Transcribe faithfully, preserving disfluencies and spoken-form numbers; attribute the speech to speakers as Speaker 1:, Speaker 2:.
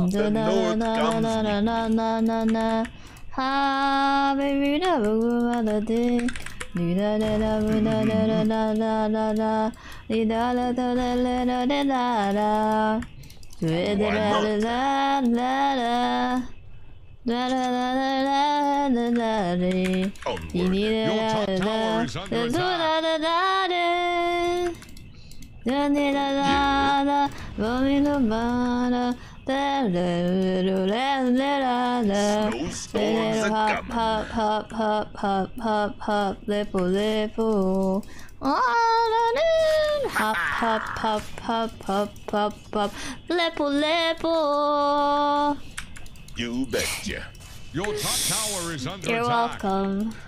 Speaker 1: Up the north comes me.
Speaker 2: Ha, baby, da da da da da. Do da da da da da da da da da. Di da da da da da da da da. Do da da da da da da. Da da da da da da da.
Speaker 1: Onward. Your top tower is under attack.
Speaker 2: Da da da da. Da da da da. Rolling the banner. Da da da da da da.
Speaker 1: Snowstorms are
Speaker 2: Hop hop
Speaker 1: coming.
Speaker 2: hop hop hop hop hop. Lepo-Lepo. Hop hop hop hop hop hop hop. Lepo-Lepo.
Speaker 1: You betcha.
Speaker 3: Your top tower is under
Speaker 2: You're
Speaker 3: attack.
Speaker 2: welcome.